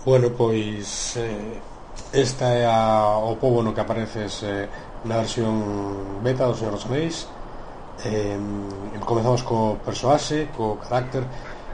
Bueno, pois esta é o pobo no que apareces na versión beta do Señor dos Anéis. Comezamos co persoaxe, co carácter.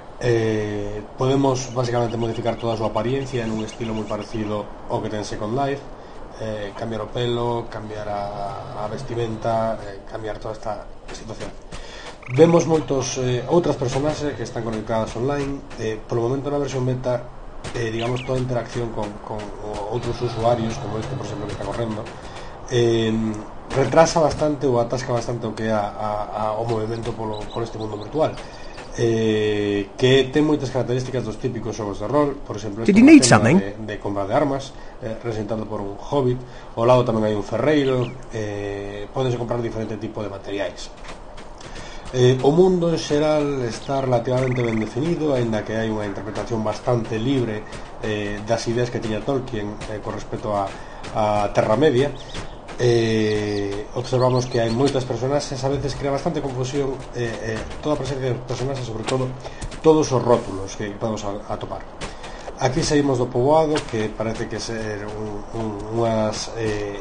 Podemos basicamente modificar toda a súa apariencia en un estilo moi parecido ao que ten Second Life. Cambiar o pelo, cambiar a vestimenta, cambiar toda esta situación. Vemos moitos outras personaxes que están conectadas online. Polo momento na versión beta, digamos, toda a interacción con outros usuarios, como este, por exemplo, que está correndo, retrasa bastante ou atasca bastante o que é o movimento por este mundo virtual, que ten moitas características dos típicos xogos de rol. Por exemplo, este de compra de armas, representado por un hobbit. Ao lado tamén hai un ferreiro. Podes comprar diferente tipo de materiais. O mundo en xeral está relativamente ben definido, aínda que hai unha interpretación bastante libre das ideas que tiña Tolkien con respecto a Terra Media. Observamos que hai moitas personaxes, a veces crea bastante confusión toda a presencia de personaxes, sobre todo todos os rótulos que podemos atopar. Aquí saímos do poboado, que parece que ser unhas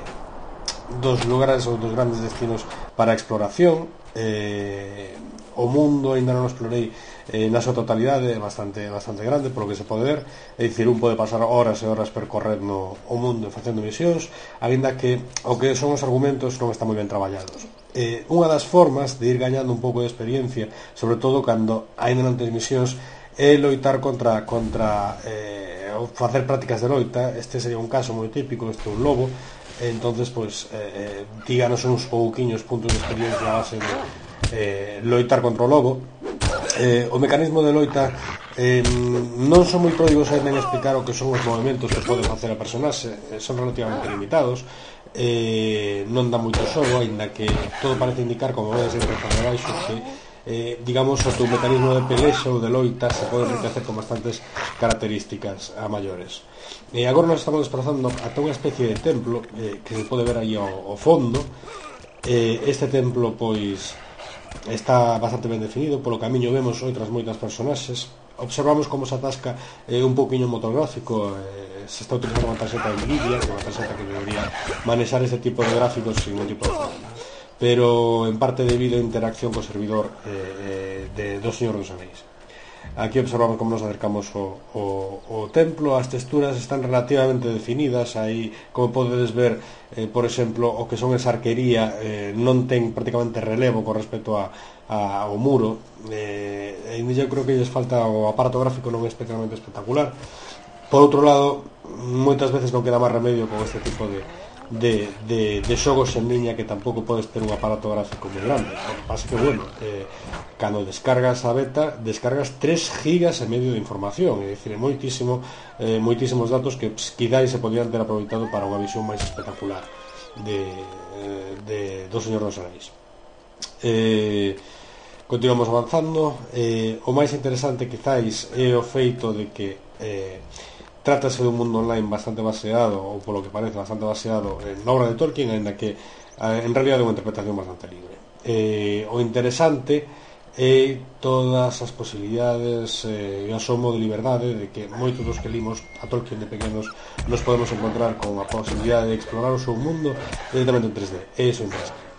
dos lugares ou dos grandes destinos para a exploración. O mundo ainda non o explorei na súa totalidade, é bastante grande polo que se pode ver. É dicir, un pode pasar horas e horas percorrendo o mundo e facendo misións, aínda que o que son os argumentos non están moi ben traballados. Unha das formas de ir gañando un pouco de experiencia, sobre todo cando aínda non tens misións, é loitar contra facer prácticas de loita. Este sería un caso moi típico, este é un lobo. Entonces, pois, díganos uns pouquiños puntos de experiencia a base de loitar contra o lobo. O mecanismo de loita non son moi pródigos ainda en explicar o que son os movimentos que pode facer a personaxe. Son relativamente limitados. Non dá moito xogo, aínda que todo parece indicar, como vedes en recta de baixo, que digamos, o teu mecanismo de pelexa ou de loita se pode enriquecer con bastantes características a maiores. Agora nos estamos desplazando ata unha especie de templo que se pode ver aí ao fondo. Este templo, pois, está bastante ben definido. Polo camiño vemos outras moitas personaxes. Observamos como se atasca un pouquiño o motor gráfico. Se está utilizando unha tarxeta de Nvidia, que é unha tarxeta que debería manexar este tipo de gráficos sin ningún tipo de problema, pero en parte debido a interacción co servidor do Señor dos Anéis. Aquí observamos como nos acercamos o templo. As texturas están relativamente definidas. Aí, como podedes ver, por exemplo, o que son esa arquería non ten prácticamente relevo con respecto ao muro. Eu creo que lles falta, o aparato gráfico non é especialmente espectacular. Por outro lado, moitas veces non queda máis remedio con este tipo de xogos en liña, que tampouco podes ter un aparato gráfico moi grande. O que pasa que, bueno, cando descargas a beta, descargas 3 gigas e medio de información, é dicir, moitísimos datos que quizáis se podían ter aproveitado para unha visión máis espectacular do Señor dos Anéis. Continuamos avanzando. O máis interesante quizáis é o feito de que trátase dun mundo online bastante baseado, ou polo que parece bastante baseado na obra de Tolkien, aínda que en realidad é unha interpretación bastante libre. O interesante é todas as posibilidades e o asomo de liberdade de que moitos dos que limos a Tolkien de pequenos nos podemos encontrar con a posibilidade de explorar o seu mundo directamente en 3D. E iso é interesante.